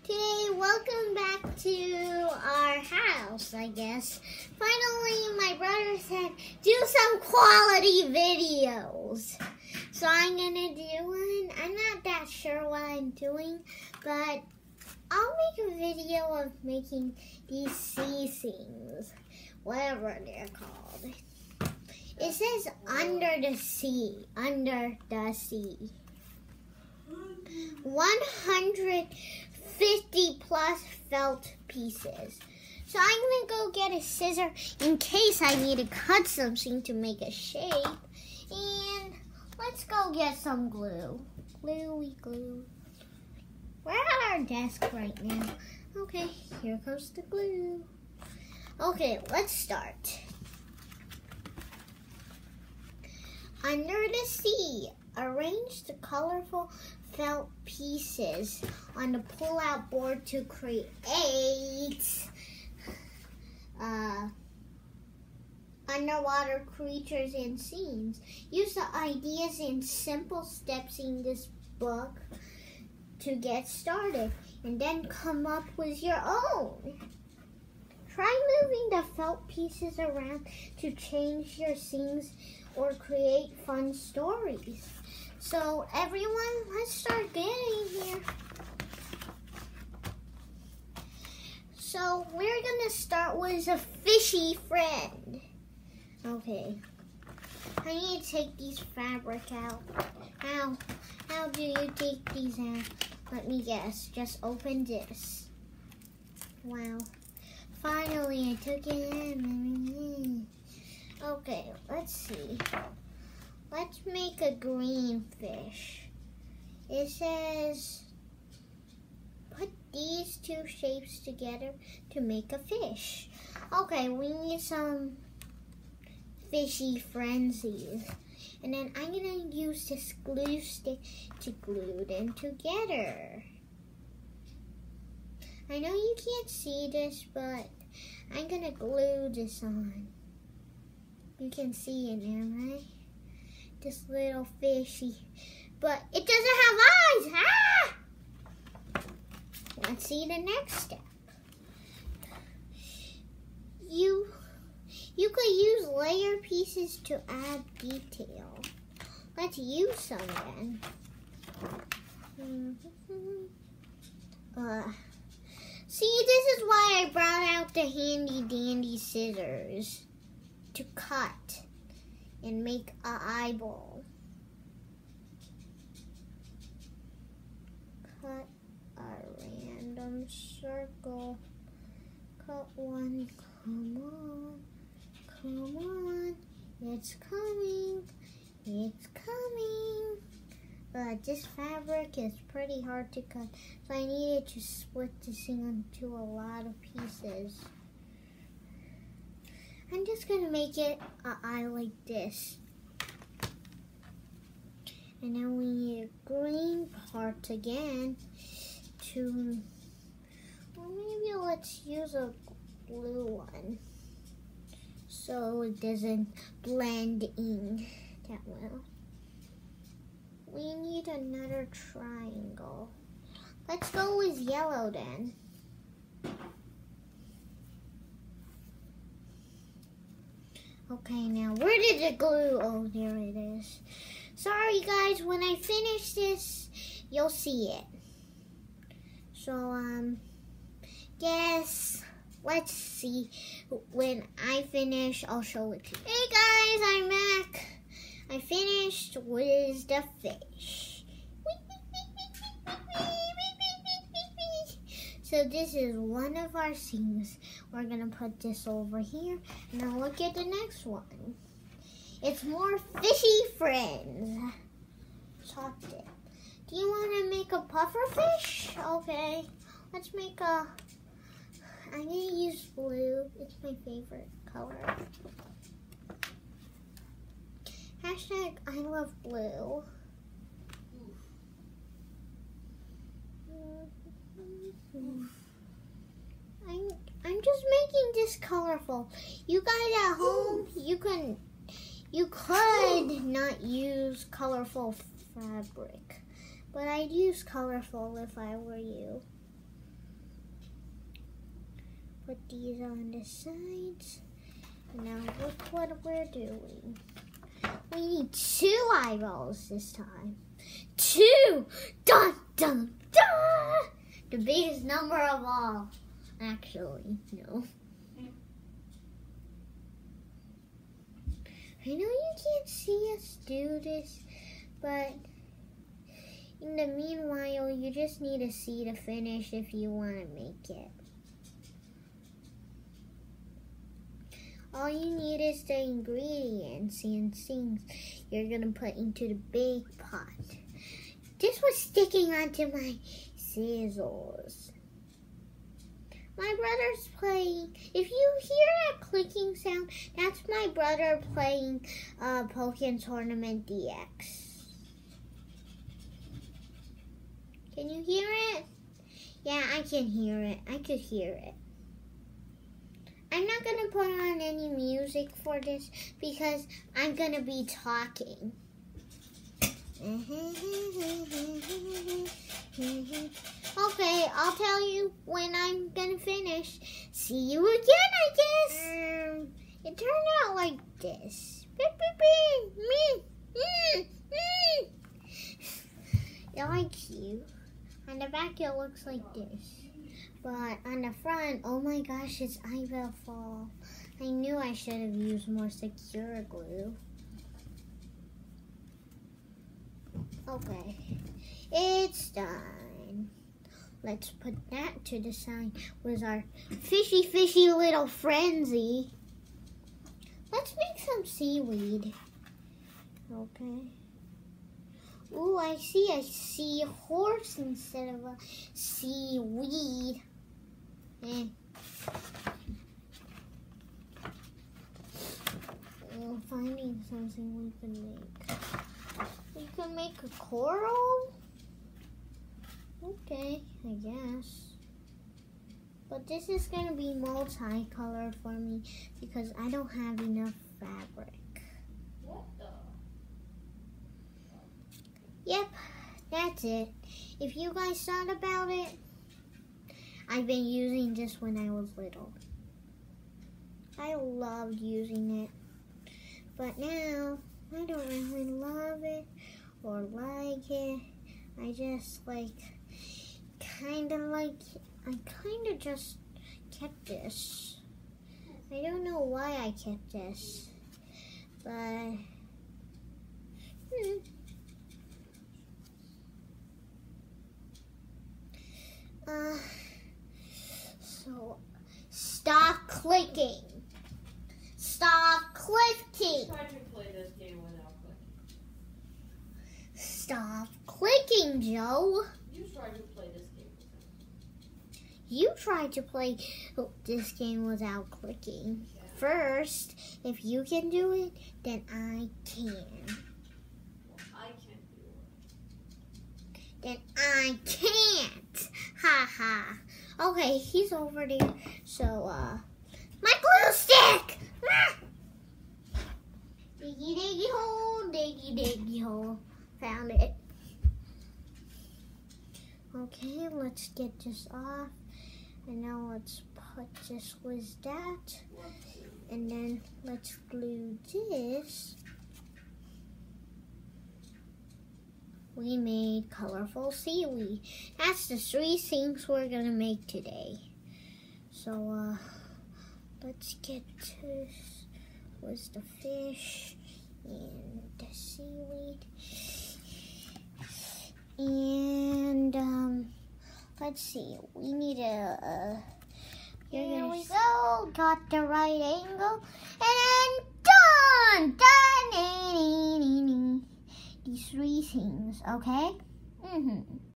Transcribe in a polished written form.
Today, welcome back to our house, I guess. Finally, my brother said, do some quality videos. So I'm gonna do one. I'm not that sure what I'm doing, but I'll make a video of making these sea things, whatever they're called. It says under the sea, 150 plus felt pieces. So I'm gonna go get a scissor in case I need to cut something to make a shape. And let's go get some glue. Gluey glue. We're at our desk right now. Okay, here comes the glue. Okay, let's start. Under the sea, arrange the colorful felt pieces on the pull-out board to create underwater creatures and scenes. Use the ideas and simple steps in this book to get started, and then come up with your own. Try moving the felt pieces around to change your scenes or create fun stories. So everyone, let's start getting here. So we're gonna start with a fishy friend. Okay, I need to take these fabric out. How do you take these out? Let me guess, just open this. Wow, finally I took it in. Okay, let's see. Let's make a green fish. It says, put these two shapes together to make a fish. Okay, we need some fishy frenzies. And then I'm gonna use this glue stick to glue them together. I know you can't see this, but I'm gonna glue this on. You can see it now, right? This little fishy, but it doesn't have eyes. Ah! Let's see the next step. You could use layer pieces to add detail. Let's use some then. See, this is why I brought out the handy dandy scissors to cut and make an eyeball. Cut a random circle. Cut one. Come on. Come on. It's coming. It's coming. This fabric is pretty hard to cut, so I needed to split this thing into a lot of pieces. I'm just gonna make it an eye like this. And then we need a green part again to, or maybe let's use a blue one so it doesn't blend in that well. We need another triangle. Let's go with yellow then. Okay, now where did the glue? Oh, there it is. Sorry guys, when I finish this, you'll see it. So, guess, let's see. When I finish, I'll show it to you. Hey guys, I'm back. I finished with the fish. So this is one of our scenes. We're gonna put this over here. Now look at the next one. It's more fishy friends. Chopped it. Do you want to make a puffer fish? Okay, let's make a, I'm gonna use blue. It's my favorite color. Hashtag I love blue. I'm just making this colorful. You guys at home, you could not use colorful fabric, but I'd use colorful if I were you. Put these on the sides. Now look what we're doing. We need 2 eyeballs this time. 2! Dun, dun, dun! The biggest number of all. Actually, no. I know you can't see us do this, but in the meanwhile, you just need to see the finish if you want to make it. All you need is the ingredients and things you're going to put into the big pot. This was sticking onto my scissors. My brother's playing. If you hear that clicking sound, that's my brother playing Pokémon Tournament DX. Can you hear it? Yeah, I can hear it. I could hear it. I'm not going to put on any music for this because I'm going to be talking. Okay, I'll tell you when I'm going to finish. See you again, I guess. It turned out like this. It like you. On the back, it looks like this. But on the front, oh my gosh, its eye will fall. I knew I should have used more secure glue. Okay, it's done. Let's put that to the side with our fishy little frenzy. Let's make some seaweed. Okay. Ooh, I see a seahorse instead of a seaweed. Finding something we can make. We can make a coral? Okay, I guess. But this is going to be multicolored for me because I don't have enough fabric. What the? Yep, that's it. If you guys thought about it, I've been using this when I was little. I loved using it. But now, I don't really love it or like it. I just I kind of just kept this. I don't know why I kept this, but so stop clicking. Stop clicking. Try to play this game without clicking. Stop clicking, Joe. You tried to play this game without. You tried to play this game without clicking. Yeah. First, if you can do it, then I can. Well, I can't do it. Then I can't. Ha ha. Okay, he's over there. So, my glue stick! Ah! Diggy diggy hole, diggy diggy hole. Found it. Okay, let's get this off. And now let's put this with that. And then let's glue this. We made colorful seaweed. That's the 3 things we're gonna make today. So, let's get this with the fish and the seaweed. And, let's see, we need a, here we go, got the right angle, and then done! These 3 things, okay?